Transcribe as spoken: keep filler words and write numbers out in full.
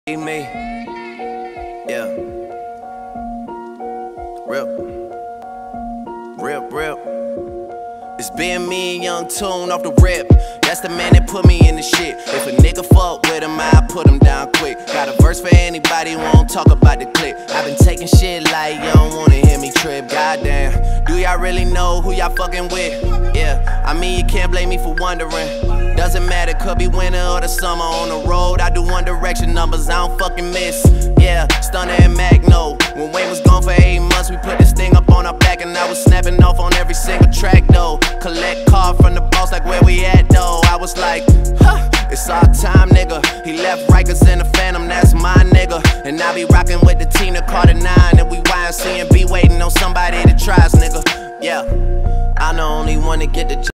Me, yeah, rip, rip, rip. It's been me and Young Tune off the rip. That's the man that put me in the shit. If a nigga fuck with him, I put him down quick. Got a verse for anybody who won't talk about the clip. I've been taking shit like you don't wanna hear me trip. Goddamn, do y'all really know who y'all fucking with? Yeah, I mean you can't blame me for wondering. Doesn't matter, could be winter or the summer. On the road, I do one direction numbers, I don't fucking miss. Yeah, Stunner and Magno. When Wayne was gone for eight months, we put this thing up on our back, and I was snapping off on every single track though. Collect card from the boss like where we at though. I was like, huh, it's our time, nigga. He left Rikers in the Phantom, that's my nigga. And I be rocking with the Tina Carter nine, and we Y M C and be waiting on somebody to try us, nigga. Yeah, I'm the only one to get the